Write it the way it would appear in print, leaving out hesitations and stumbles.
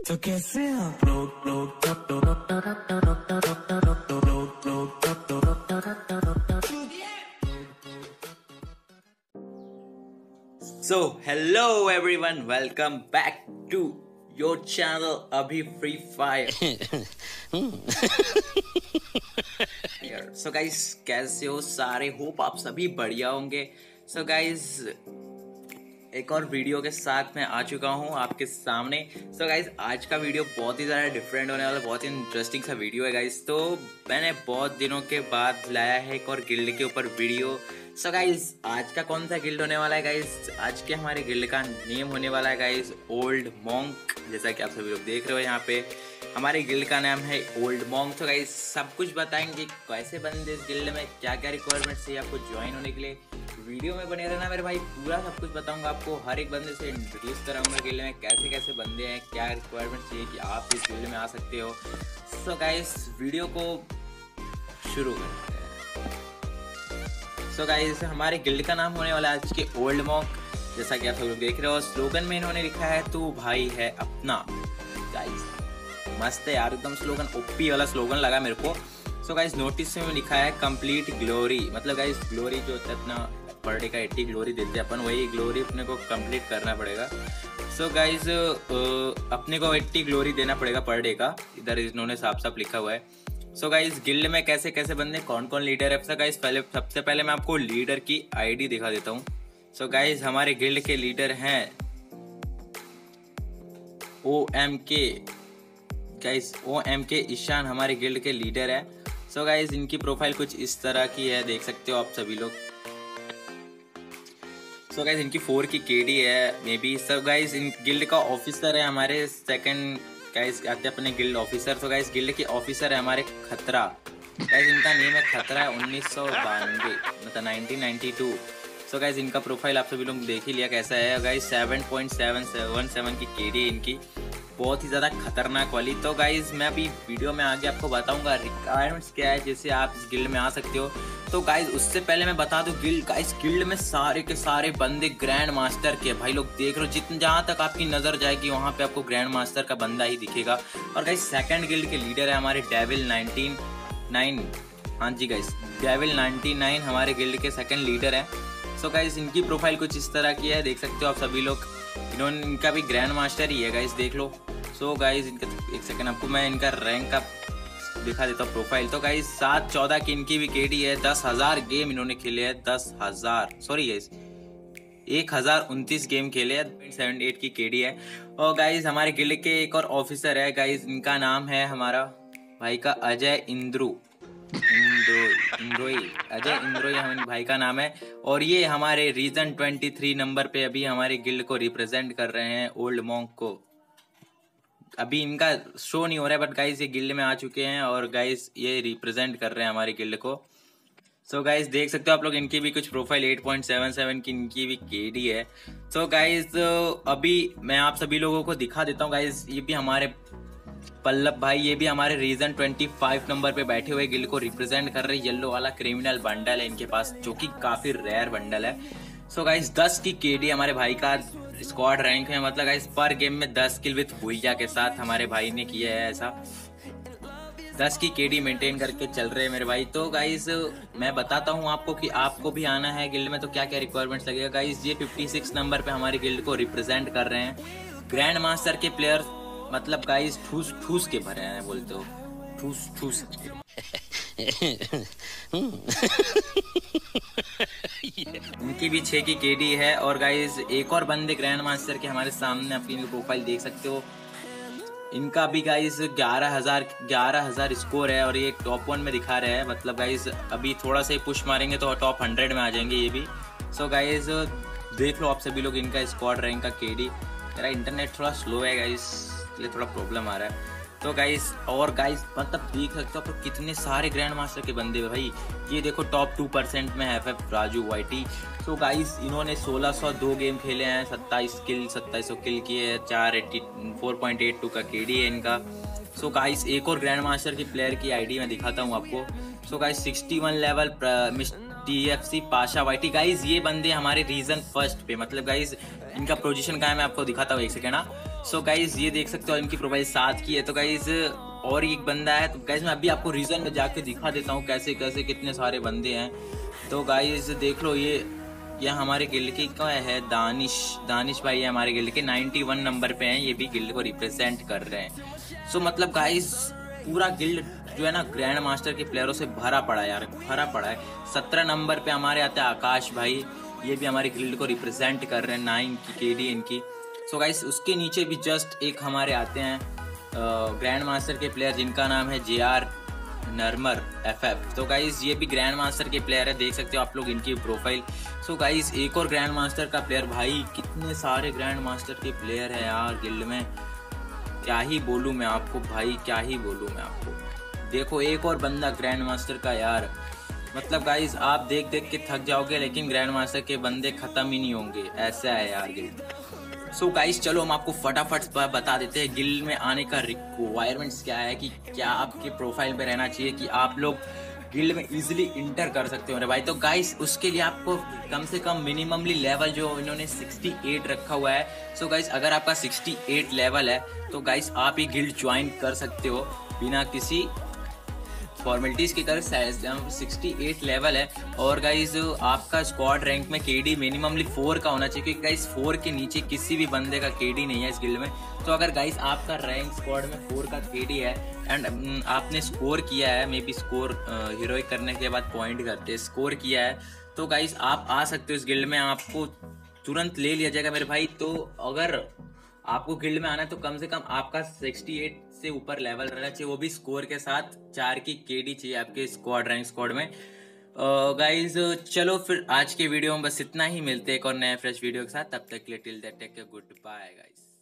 तो कैसे आप So, hello everyone, welcome back to your channel अभी Free Fire. So guys, कैसे हो सारे? होप आप सभी बढ़िया होंगे. So guys, एक और वीडियो के साथ मैं आ चुका हूँ आपके सामने. So guys, आज का वीडियो बहुत ही ज़्यादा डिफरेंट होने वाला, बहुत ही इंटरेस्टिंग सा वीडियो है guys. तो मैंने बहुत दिनों के बाद लाया है एक और गिल्ड के ऊपर वीडियो. So guys, आज का कौन सा गिल्ड होने वाला है guys? आज के हमारे गिल्ड का नेम होने वाला है guys ओल्ड मॉन्क. जैसा कि आप सभी लोग देख रहे हो यहाँ पे हमारे गिल्ड का नाम है ओल्ड मॉन्क. तो गाइस सब कुछ बताएंगे कैसे बंदे इस गिल्ड में, क्या क्या रिक्वायरमेंट्स चाहिए आपको ज्वाइन होने के लिए. वीडियो में बने रहना मेरे भाई, पूरा सब कुछ बताऊंगा आपको. हर एक बंदे से इंट्रोड्यूस कराऊंगा गिल्ड में कैसे कैसे बंदे हैं, क्या रिक्वायरमेंट्स चाहिए कि आप इस गिल्ड में आ सकते हो. सो गाइस वीडियो को शुरू करते हैं. सो गाइस हमारे गिल्ड का नाम होने वाला है आज के ओल्ड मॉन्क. जैसा कि आप सब लोग देख रहे हो स्लोगन में इन्होंने लिखा है तू भाई है अपना. गाइस मस्त है यार, एकदम स्लोगन ओपी वाला स्लोगन लगा मेरे को. सो गाइस नोटिस में लिखा है कंप्लीट ग्लोरी. मतलब गाइस ग्लोरी जो होता है अपना पर डे का 80 ग्लोरी देते हैं अपन, वही ग्लोरी अपने को कंप्लीट करना पड़ेगा. सो गाइस अपने को 80 ग्लोरी देना पड़ेगा पर डे का. इधर इन्होंने साफ साफ लिखा हुआ है. सो गाइस गिल्ड में कैसे कैसे बंदे, कौन कौन लीडर है. सो गाइस सबसे पहले मैं आपको लीडर की आईडी दिखा देता हूँ. सो गाइस हमारे गिल्ड के लीडर हैं OMK. गाइस OMK ईशान हमारे गिल्ड के लीडर है. सो गाइस इनकी प्रोफाइल कुछ इस तरह की है, देख सकते हो आप सभी लोग. सो गाइस इनकी 4 की KD है मे बी. सो गाइस इन गिल्ड का ऑफिसर है हमारे सेकंड. गाइस आते अपने guild officer. So guys guild के ऑफिसर है हमारे खतरा. गाइस इनका नेम है खतरा 1992 मतलब 1992. सो गाइस इनका प्रोफाइल आप सभी लोग देख ही लिया कैसा है. गाइस 7.717 की KD इनकी, बहुत ही ज़्यादा खतरनाक वाली. तो गाइज मैं अभी वीडियो में आगे आपको बताऊंगा रिक्वायरमेंट्स क्या है जैसे आप इस गिल्ड में आ सकते हो. तो गाइज उससे पहले मैं बता दूं गिल्ड में सारे के सारे बंदे ग्रैंड मास्टर के भाई लोग देख रहे हो. जितने जहाँ तक आपकी नज़र जाएगी वहाँ पे आपको ग्रैंड मास्टर का बंदा ही दिखेगा. और गाइज सेकंड गिल्ड के लीडर है हमारे डेविल 99. हाँ जी गाइज डेविल 99 हमारे गिल्ड के सेकंड लीडर है. सो गाइज इनकी प्रोफाइल कुछ इस तरह की है, देख सकते हो आप सभी लोग. इनका भी ग्रैंड मास्टर ही है गाइस, देख लो. सो गाइस इनका एक सेकंड आपको मैं इनका रैंक का दिखा देता हूँ प्रोफाइल. तो गाइस 714 की इनकी भी KD है. 10,000 गेम इन्होंने खेले हैं. 1029 गेम खेले हैं. 78 की KD है. और गाइस हमारे गिल्ड के एक और ऑफिसर है गाइस, इनका नाम है हमारा भाई का अजय अजय इंद्रोई हमारे भाई का नाम है. और ये हमारे रीजन 23 नंबर पे अभी हमारे गिल्ड को रिप्रेजेंट कर रहे हैं ओल्ड मॉन्क को. अभी इनका शो नहीं हो रहा है बट गाइस ये गिल्ड में आ चुके हैं और गाइस ये रिप्रेजेंट कर रहे हैं हमारे गिल्ड को. सो गाइस देख सकते हो आप लोग इनकी भी कुछ प्रोफाइल 8.77 की इनकी भी KD है. सो गाइस अभी मैं आप सभी लोगों को दिखा देता हूँ. गाइस ये भी हमारे पल्लव भाई, ये भी हमारे रीजन 25 नंबर पे बैठे हुए गिल्ड को रिप्रेजेंट कर रहे. येलो वाला क्रिमिनल बंडल है इनके पास जो कि काफी रेयर बंडल है. सो गाइस 10 की KD हमारे भाई का स्क्वाड रैंक है. मतलब गाइस पर गेम में 10 किल विथ भुइया के साथ हमारे भाई ने किया है. ऐसा 10 की KD मेंटेन करके चल रहे हैं मेरे भाई. तो गाइस मैं बताता हूँ आपको कि आपको भी आना है गिल्ड में तो क्या क्या रिक्वायरमेंट्स लगेगा. गाइस ये 56 नंबर पे हमारे गिल्ड को रिप्रेजेंट कर रहे हैं. ग्रैंड मास्टर के प्लेयर मतलब गाइस ठूस ठूस के भरे हैं, बोलते हो ठूस ठूस. उनकी भी 6 की KD है. और गाइस एक और बंदे ग्रैंड मास्टर के हमारे सामने अपनी प्रोफाइल देख सकते हो. इनका भी गाइस 11,000 स्कोर है और ये टॉप 1 में दिखा रहे हैं. मतलब गाइस अभी थोड़ा सा ही पुश मारेंगे तो टॉप 100 में आ जाएंगे ये भी. सो गाइस देख लो आप सभी लोग इनका स्क्वाड रैंक का KD. मेरा इंटरनेट थोड़ा स्लो है गाइस, इसलिए थोड़ा प्रॉब्लम आ रहा है. तो गाइस और गाइस मतलब देख सकते हो आप कितने सारे ग्रैंड मास्टर के बंदे हैं भाई. ये देखो टॉप 2% में FF Raju YT. So guys इन्होंने 1602 गेम खेले हैं, 2700 किल किए हैं, 482 का KD है इनका. सो गाइस एक और ग्रैंड मास्टर की प्लेयर की आईडी मैं दिखाता हूँ आपको. So guys 61 level TFC Pasha YT. Guys ये बंदे हमारे रीजन फर्स्ट पे, मतलब गाइस इनका पोजीशन क्या है मैं आपको दिखाता हूँ एक सेकेंड. सो गाइज ये देख सकते हो इनकी प्रोफाइल 7 की है। तो गाइज और एक बंदा है, तो गाइज मैं अभी आपको रीजन में जाके दिखा देता हूँ कैसे कैसे कितने सारे बंदे हैं। तो गाइज देख लो, ये हमारे गिल्ड के क्या है, दानिश भाई है हमारे गिल्ड के, 91 नंबर पे हैं, ये भी गिल्ड को रिप्रेजेंट कर रहे हैं। सो मतलब गाइज पूरा गिल्ड जो है ना ग्रैंड मास्टर के प्लेयरों से भरा पड़ा है यार, भरा पड़ा है। 17 नंबर पे हमारे आते हैं आकाश भाई, ये भी हमारे गिल्ड को रिप्रेजेंट कर रहे हैं, 9 की केडी इनकी। सो गाइस उसके नीचे भी जस्ट एक हमारे आते हैं ग्रैंड मास्टर के प्लेयर जिनका नाम है JR नरमर FF। तो गाइस ये भी ग्रैंड मास्टर के प्लेयर है, देख सकते हो आप लोग इनकी प्रोफाइल। सो गाइस एक और ग्रैंड मास्टर का प्लेयर, भाई कितने सारे ग्रैंड मास्टर के प्लेयर है यार गिल्ड में, क्या ही बोलूँ मैं आपको भाई, क्या ही बोलूँ मैं आपको। देखो एक और बंदा ग्रैंड मास्टर का यार, मतलब गाइस आप देख देख के थक जाओगे, लेकिन ग्रैंड मास्टर के बंदे खत्म ही नहीं होंगे, ऐसा है यार गिल्ड। सो गाइस चलो हम आपको फटाफट बता देते हैं गिल्ड में आने का रिक्वायरमेंट्स क्या है, कि क्या आपके प्रोफाइल में रहना चाहिए कि आप लोग गिल्ड में इजीली इंटर कर सकते हो भाई। तो गाइस उसके लिए आपको कम से कम मिनिममली लेवल जो इन्होंने 68 रखा हुआ है। सो गाइस अगर आपका 68 लेवल है तो गाइस आप ये गिल्ड ज्वाइन कर सकते हो बिना किसी फॉर्मेलिटीज की तरह। 68 लेवल है और गाइज आपका स्क्वाड रैंक में केडी मिनिममली 4 का होना चाहिए, क्योंकि गाइज 4 के नीचे किसी भी बंदे का केडी नहीं है इस गिल्ड में। तो अगर गाइज आपका रैंक स्क्वाड में 4 का केडी है एंड आपने स्कोर किया है, मे बी स्कोर हीरोइक करने के बाद पॉइंट करते हैं, स्कोर किया है, तो गाइज आप आ सकते हो इस गिल्ड में, आपको तुरंत ले लिया जाएगा मेरे भाई। तो अगर आपको गिल्ड में आना है तो कम से कम आपका 68 से ऊपर लेवल रहना चाहिए, वो भी स्कोर के साथ, 4 की केडी चाहिए आपके स्क्वाड रैंक स्क्वाड में। गाइज चलो फिर आज के वीडियो में बस इतना ही, मिलते हैं एक और नया फ्रेश वीडियो के साथ, तब तक के लिए till that take care, good bye guys.